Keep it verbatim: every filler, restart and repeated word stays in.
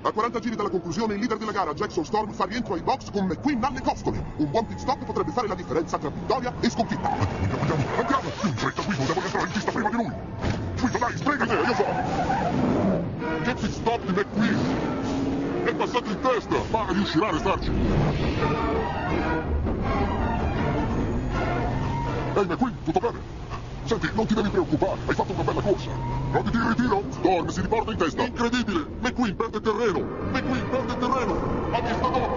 A quaranta giri dalla conclusione, il leader della gara, Jackson Storm, fa rientro ai box con McQueen alle costole. Un buon pit stop potrebbe fare la differenza tra vittoria e sconfitta. Andiamo, andiamo, andiamo! Più in fretta, Guido, devo entrare in pista prima di lui! Guido, dai, sbrigati, io so! Che pit stop di McQueen! È passato in testa, ma riuscirà a restarci! Ehi, McQueen, tutto bene? Senti, non ti devi preoccupare, hai fatto una bella corsa. Roditi il ritiro, Storm si riporta in testa. Incredibile, McQueen perde terreno, McQueen perde terreno. A vista d'occhio.